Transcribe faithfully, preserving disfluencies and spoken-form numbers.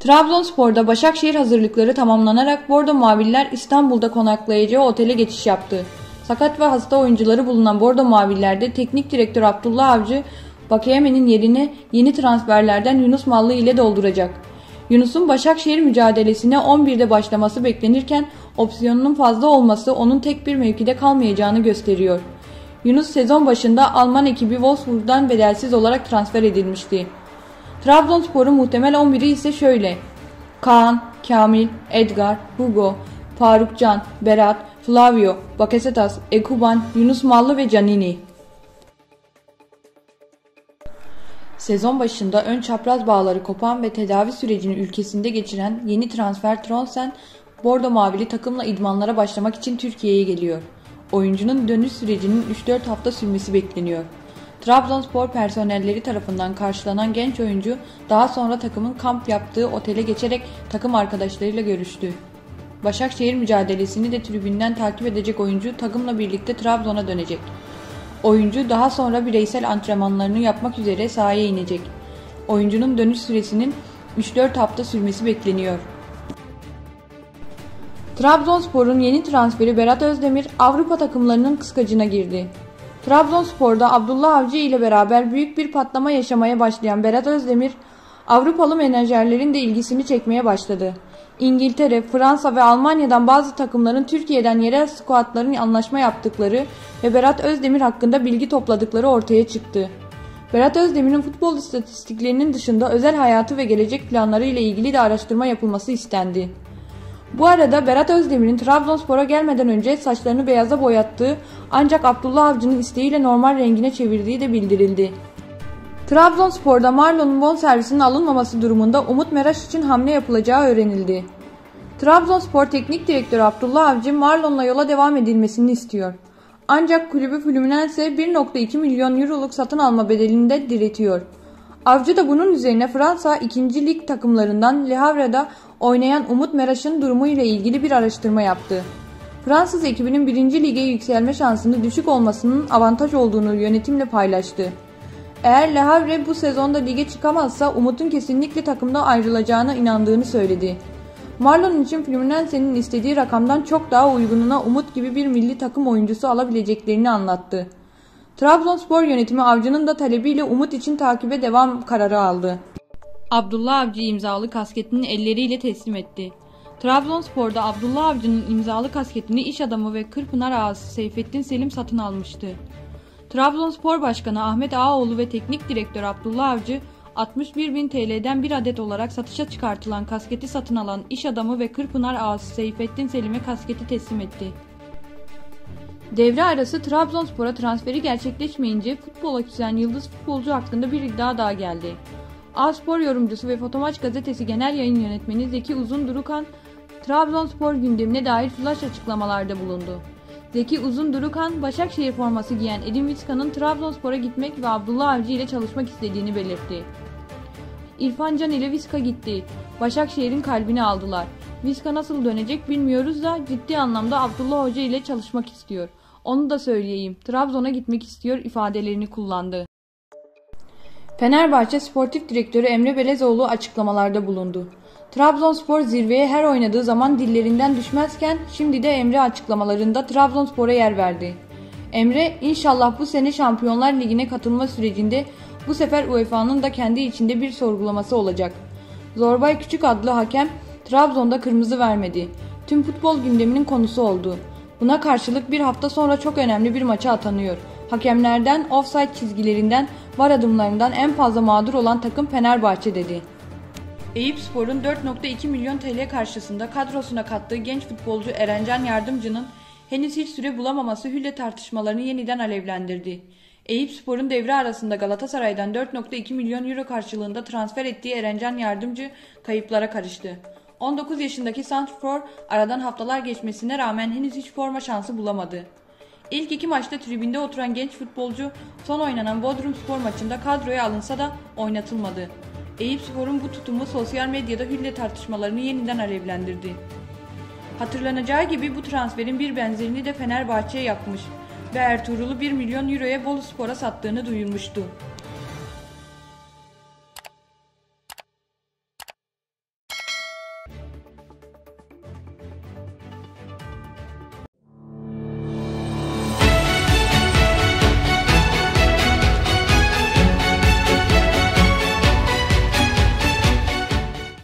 Trabzonspor'da Başakşehir hazırlıkları tamamlanarak Bordo Mavililer İstanbul'da konaklayacağı otele geçiş yaptı. Sakat ve hasta oyuncuları bulunan Bordo Mavililer'de teknik direktör Abdullah Avcı, Vakayeme'nin yerine yeni transferlerden Yunus Mallı ile dolduracak. Yunus'un Başakşehir mücadelesine on birde başlaması beklenirken opsiyonunun fazla olması onun tek bir mevkide kalmayacağını gösteriyor. Yunus sezon başında Alman ekibi Wolfsburg'dan bedelsiz olarak transfer edilmişti. Trabzonspor'un muhtemel on biri ise şöyle: Kaan, Kamil, Edgar, Hugo, Farukcan, Berat, Flavio, Bakasetas, Ekuban, Yunus Mallı ve Canini. Sezon başında ön çapraz bağları kopan ve tedavi sürecini ülkesinde geçiren yeni transfer Tronsen, Bordo Mavili takımla idmanlara başlamak için Türkiye'ye geliyor. Oyuncunun dönüş sürecinin üç dört hafta sürmesi bekleniyor. Trabzonspor personelleri tarafından karşılanan genç oyuncu daha sonra takımın kamp yaptığı otele geçerek takım arkadaşlarıyla görüştü. Başakşehir mücadelesini de tribünden takip edecek oyuncu takımla birlikte Trabzon'a dönecek. Oyuncu daha sonra bireysel antrenmanlarını yapmak üzere sahaya inecek. Oyuncunun dönüş süresinin üç dört hafta sürmesi bekleniyor. Trabzonspor'un yeni transferi Berat Özdemir Avrupa takımlarının kıskacına girdi. Trabzonspor'da Abdullah Avcı ile beraber büyük bir patlama yaşamaya başlayan Berat Özdemir, Avrupalı menajerlerin de ilgisini çekmeye başladı. İngiltere, Fransa ve Almanya'dan bazı takımların Türkiye'den yerel skuadların anlaşma yaptıkları ve Berat Özdemir hakkında bilgi topladıkları ortaya çıktı. Berat Özdemir'in futbol istatistiklerinin dışında özel hayatı ve gelecek planları ile ilgili de araştırma yapılması istendi. Bu arada Berat Özdemir'in Trabzonspor'a gelmeden önce saçlarını beyaza boyattığı ancak Abdullah Avcı'nın isteğiyle normal rengine çevirdiği de bildirildi. Trabzonspor'da Marlon'un bonservisinin alınmaması durumunda Umut Meraş için hamle yapılacağı öğrenildi. Trabzonspor Teknik Direktörü Abdullah Avcı Marlon'la yola devam edilmesini istiyor. Ancak kulübü Fluminense bir nokta iki milyon euroluk satın alma bedelinde diretiyor. Avcı da bunun üzerine Fransa ikinci lig takımlarından Le Havre'da oynayan Umut Meraş'ın durumu ile ilgili bir araştırma yaptı. Fransız ekibinin birinci lige yükselme şansının düşük olmasının avantaj olduğunu yönetimle paylaştı. Eğer Le Havre bu sezonda lige çıkamazsa Umut'un kesinlikle takımda ayrılacağına inandığını söyledi. Marlon için Fluminense'nin istediği rakamdan çok daha uygununa Umut gibi bir milli takım oyuncusu alabileceklerini anlattı. Trabzonspor yönetimi Avcı'nın da talebiyle Umut için takibe devam kararı aldı. Abdullah Avcı imzalı kasketini elleriyle teslim etti. Trabzonspor'da Abdullah Avcı'nın imzalı kasketini iş adamı ve Kırpınar ağası Seyfettin Selim satın almıştı. Trabzonspor Başkanı Ahmet Ağaoğlu ve Teknik Direktör Abdullah Avcı, altmış bir bin T L'den bir adet olarak satışa çıkartılan kasketi satın alan iş adamı ve Kırpınar ağası Seyfettin Selim'e kasketi teslim etti. Devre arası Trabzonspor'a transferi gerçekleşmeyince futbola küsen yıldız futbolcu hakkında bir iddia daha geldi. A-Spor yorumcusu ve Fotomaç gazetesi genel yayın yönetmeni Zeki Uzundurukan, Trabzonspor gündemine dair flash açıklamalarda bulundu. Zeki Uzundurukan, Başakşehir forması giyen Edin Visca'nın Trabzonspor'a gitmek ve Abdullah Avcı ile çalışmak istediğini belirtti. İrfan Can ile Visca gitti. Başakşehir'in kalbini aldılar. Visca nasıl dönecek bilmiyoruz da ciddi anlamda Abdullah Hoca ile çalışmak istiyor. Onu da söyleyeyim, Trabzon'a gitmek istiyor ifadelerini kullandı. Fenerbahçe Sportif Direktörü Emre Belezoğlu açıklamalarda bulundu. Trabzonspor zirveye her oynadığı zaman dillerinden düşmezken şimdi de Emre açıklamalarında Trabzonspor'a yer verdi. Emre, inşallah bu sene Şampiyonlar Ligi'ne katılma sürecinde bu sefer U E F A'nın da kendi içinde bir sorgulaması olacak. Zorbay Küçük adlı hakem Trabzon'da kırmızı vermedi. Tüm futbol gündeminin konusu oldu. Buna karşılık bir hafta sonra çok önemli bir maça atanıyor. Hakemlerden, offside çizgilerinden, var adımlarından en fazla mağdur olan takım Fenerbahçe dedi. Eyüpspor'un dört nokta iki milyon T L karşısında kadrosuna kattığı genç futbolcu Erencan Yardımcı'nın henüz hiç süre bulamaması Hülle tartışmalarını yeniden alevlendirdi. Eyüpspor'un devre arasında Galatasaray'dan dört nokta iki milyon euro karşılığında transfer ettiği Erencan Yardımcı kayıplara karıştı. on dokuz yaşındaki santrfor aradan haftalar geçmesine rağmen henüz hiç forma şansı bulamadı. İlk iki maçta tribünde oturan genç futbolcu son oynanan Bodrumspor maçında kadroya alınsa da oynatılmadı. Eyüpspor'un bu tutumu sosyal medyada Hülle tartışmalarını yeniden alevlendirdi. Hatırlanacağı gibi bu transferin bir benzerini de Fenerbahçe yapmış ve Ertuğrul'u bir milyon euroya Boluspor'a sattığını duyurmuştu.